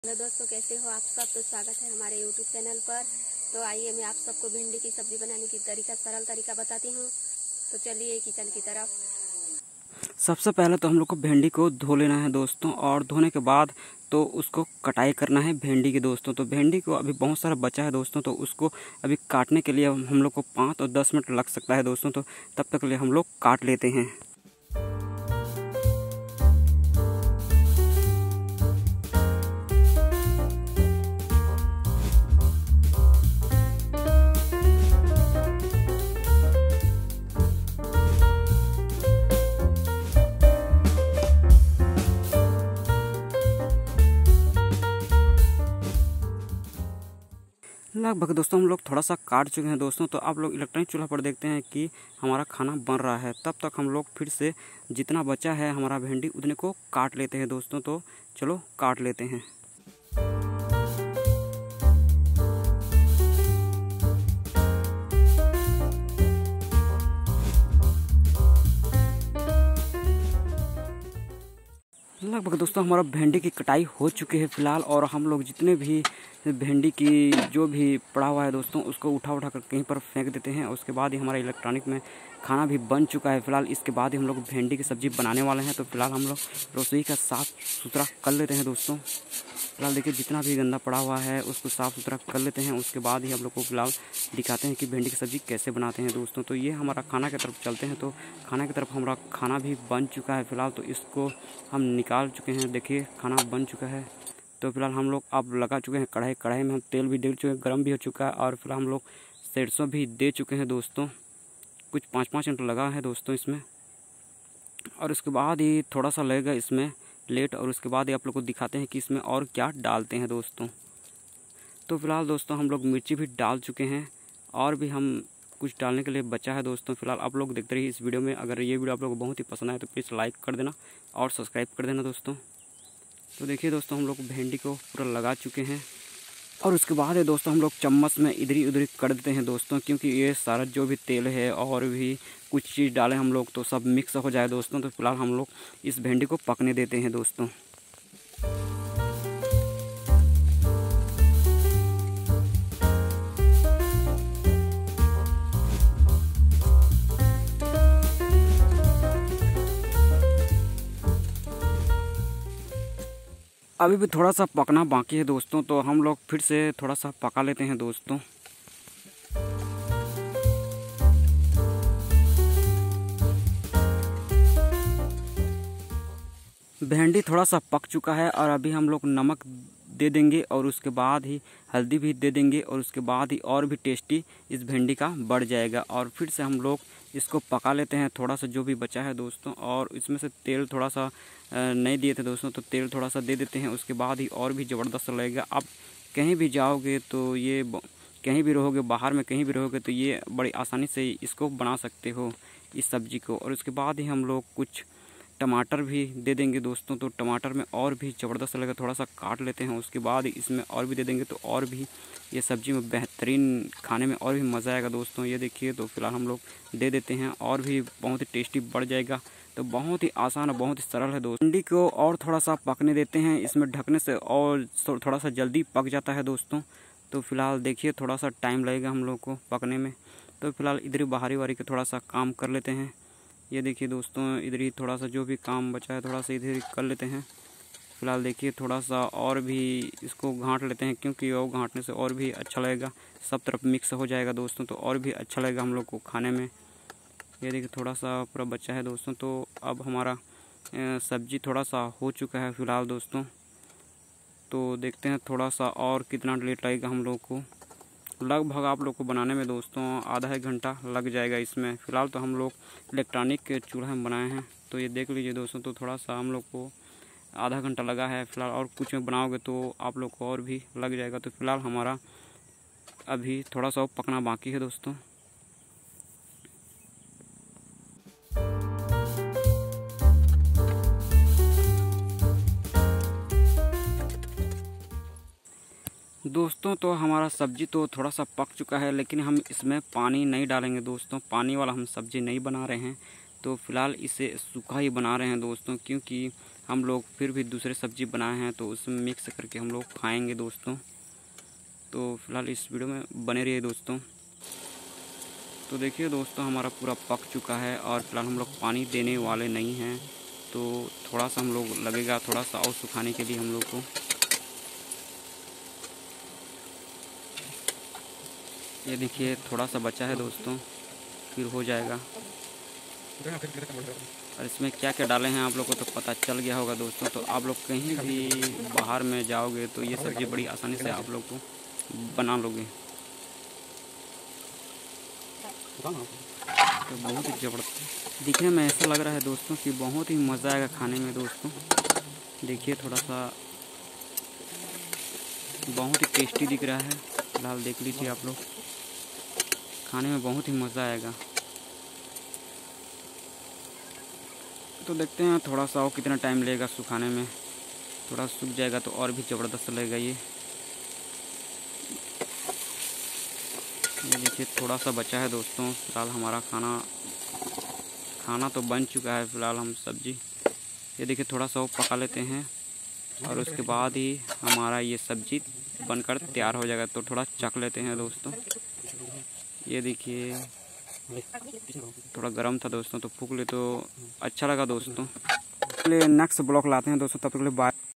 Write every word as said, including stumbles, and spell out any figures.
Hello दोस्तों, कैसे हो आप सब। तो स्वागत है हमारे यूट्यूब चैनल पर। तो आइए मैं आप सबको भिंडी की सब्जी बनाने की तरीका सरल तरीका बताती हूँ। तो चलिए किचन की तरफ। सबसे पहले तो हम लोग को भिंडी को धो लेना है दोस्तों, और धोने के बाद तो उसको कटाई करना है भिंडी की दोस्तों। तो भिंडी को अभी बहुत सारा बचा है दोस्तों, तो उसको अभी काटने के लिए हम लोग को पाँच और दस मिनट लग सकता है दोस्तों। तो तब तक के लिए हम लोग काट लेते हैं। लगभग दोस्तों हम लोग थोड़ा सा काट चुके हैं दोस्तों। तो आप लोग इलेक्ट्रॉनिक चूल्हा पर देखते हैं कि हमारा खाना बन रहा है। तब तक हम लोग फिर से जितना बचा है हमारा भिंडी उतने को काट लेते हैं दोस्तों। तो चलो काट लेते हैं। लगभग दोस्तों हमारा भिंडी की कटाई हो चुकी है फ़िलहाल, और हम लोग जितने भी भिंडी की जो भी पड़ा हुआ है दोस्तों उसको उठा उठा कर कहीं पर फेंक देते हैं। उसके बाद ही हमारा इलेक्ट्रॉनिक में खाना भी बन चुका है फ़िलहाल। इसके बाद ही हम लोग भिंडी की सब्ज़ी बनाने वाले हैं। तो फिलहाल हम लोग रसोई का साफ़ सुथरा कर लेते हैं दोस्तों। फिलहाल देखिए जितना भी गंदा पड़ा हुआ है उसको साफ़ सुथरा कर लेते हैं। उसके बाद ही हम लोग को फिलहाल दिखाते हैं कि भिंडी की सब्ज़ी कैसे बनाते हैं दोस्तों। तो ये हमारा खाना की तरफ चलते हैं। तो खाना की तरफ हमारा खाना भी बन चुका है फ़िलहाल। तो इसको हम निकाल चुके हैं। देखिए खाना बन चुका है। तो फिलहाल हम लोग अब लगा चुके हैं कढ़ाई। कढ़ाई में हम तेल भी दे चुके हैं, गर्म भी हो चुका है। और फिलहाल हम लोग सरसों भी दे चुके हैं दोस्तों। कुछ पाँच पाँच मिनट लगा है दोस्तों इसमें। और उसके बाद ही थोड़ा सा लगेगा इसमें लेट। और उसके बाद ही आप लोग को दिखाते हैं कि इसमें और क्या डालते हैं दोस्तों। तो फिलहाल दोस्तों हम लोग मिर्ची भी डाल चुके हैं, और भी हम कुछ डालने के लिए बचा है दोस्तों। फिलहाल आप लोग देखते रहिए इस वीडियो में। अगर ये वीडियो आप लोग को बहुत ही पसंद आए तो प्लीज़ लाइक कर देना और सब्सक्राइब कर देना दोस्तों। तो देखिए दोस्तों हम लोग भिंडी को पूरा लगा चुके हैं। और उसके बाद है दोस्तों हम लोग चम्मच में इधरी उधरी कर देते हैं दोस्तों, क्योंकि ये सारा जो भी तेल है और भी कुछ चीज़ डालें हम लोग तो सब मिक्स हो जाए दोस्तों। तो फिलहाल हम लोग इस भिंडी को पकने देते हैं दोस्तों। अभी भी थोड़ा सा पकना बाकी है दोस्तों। तो हम लोग फिर से थोड़ा सा पका लेते हैं दोस्तों। भिंडी थोड़ा सा पक चुका है, और अभी हम लोग नमक दे देंगे और उसके बाद ही हल्दी भी दे देंगे। और उसके बाद ही और भी टेस्टी इस भिंडी का बढ़ जाएगा। और फिर से हम लोग इसको पका लेते हैं थोड़ा सा जो भी बचा है दोस्तों। और इसमें से तेल थोड़ा सा नहीं दिए थे दोस्तों, तो तेल थोड़ा सा दे देते हैं। उसके बाद ही और भी ज़बरदस्त लगेगा। आप कहीं भी जाओगे तो ये कहीं भी रहोगे, बाहर में कहीं भी रहोगे तो ये बड़ी आसानी से इसको बना सकते हो इस सब्ज़ी को। और उसके बाद ही हम लोग कुछ टमाटर भी दे देंगे दोस्तों। तो टमाटर में और भी ज़बरदस्त लगेगा। थोड़ा सा काट लेते हैं, उसके बाद इसमें और भी दे देंगे तो और भी ये सब्ज़ी में बेहतरीन खाने में और भी मज़ा आएगा दोस्तों। ये देखिए तो फिलहाल हम लोग दे देते हैं, और भी बहुत ही टेस्टी बढ़ जाएगा। तो बहुत ही आसान और बहुत ही सरल है दोस्तों। भिंडी को और थोड़ा सा पकने देते हैं, इसमें ढकने से और थोड़ा सा जल्दी पक जाता है दोस्तों। तो फिलहाल देखिए थोड़ा सा टाइम लगेगा हम लोग को पकने में। तो फिलहाल इधर बाहरी वारी के थोड़ा सा काम कर लेते हैं। ये देखिए दोस्तों इधर ही थोड़ा सा जो भी काम बचा है थोड़ा सा इधर ही कर लेते हैं। फिलहाल देखिए थोड़ा सा और भी इसको घाँट लेते हैं, क्योंकि वो घाँटने से और भी अच्छा लगेगा, सब तरफ मिक्स हो जाएगा दोस्तों। तो और भी अच्छा लगेगा हम लोग को खाने में। ये देखिए थोड़ा सा पूरा बचा है दोस्तों। तो अब हमारा सब्ज़ी थोड़ा सा हो चुका है फ़िलहाल दोस्तों। तो देखते हैं थोड़ा सा और कितना लेट लगेगा हम लोग को। लगभग आप लोग को बनाने में दोस्तों आधा एक घंटा लग जाएगा इसमें। फ़िलहाल तो हम लोग इलेक्ट्रॉनिक के चूल्हे में बनाए हैं। तो ये देख लीजिए दोस्तों। तो थोड़ा सा हम लोग को आधा घंटा लगा है फ़िलहाल, और कुछ में बनाओगे तो आप लोग को और भी लग जाएगा। तो फिलहाल हमारा अभी थोड़ा सा पकना बाकी है दोस्तों। दोस्तों तो हमारा सब्ज़ी तो थोड़ा सा पक चुका है, लेकिन हम इसमें पानी नहीं डालेंगे दोस्तों। पानी वाला हम सब्ज़ी नहीं बना रहे हैं। तो फ़िलहाल इसे सूखा ही बना रहे हैं दोस्तों, क्योंकि हम लोग फिर भी दूसरे सब्जी बनाए हैं तो उसमें मिक्स करके हम लोग खाएंगे दोस्तों। तो फिलहाल इस वीडियो में बने रहिए दोस्तों। तो देखिए दोस्तों, हमारा पूरा पक चुका है और फिलहाल हम लोग पानी देने वाले नहीं हैं, तो थोड़ा सा हम लोग लगेगा थोड़ा सा और सुखाने के लिए हम लोग को। ये देखिए थोड़ा सा बचा है दोस्तों, फिर हो जाएगा। और इसमें क्या क्या डाले हैं आप लोग को तो पता चल गया होगा दोस्तों। तो आप लोग कहीं भी बाहर में जाओगे तो ये सब्ज़ी बड़ी आसानी से आप लोग को बना लोगे। तो बहुत ही ज़बरदस्त दिखने में ऐसा लग रहा है दोस्तों कि बहुत ही मज़ा आएगा खाने में दोस्तों। देखिए थोड़ा सा बहुत ही टेस्टी दिख रहा है। फिलहाल देख लीजिए आप लोग, खाने में बहुत ही मज़ा आएगा। तो देखते हैं थोड़ा सा और कितना टाइम लगेगा सुखाने में। थोड़ा सूख जाएगा तो और भी ज़बरदस्त लगेगा ये। ये देखिए थोड़ा सा बचा है दोस्तों। फिलहाल हमारा खाना खाना तो बन चुका है। फिलहाल हम सब्जी ये देखिए थोड़ा सा और पका लेते हैं और उसके बाद ही हमारा ये सब्जी बनकर तैयार हो जाएगा। तो थोड़ा चख लेते हैं दोस्तों। ये देखिए थोड़ा गर्म था दोस्तों, तो फूक ले तो अच्छा लगा दोस्तों। नेक्स्ट ब्लॉग लाते हैं दोस्तों, तब तक के लिए बाय।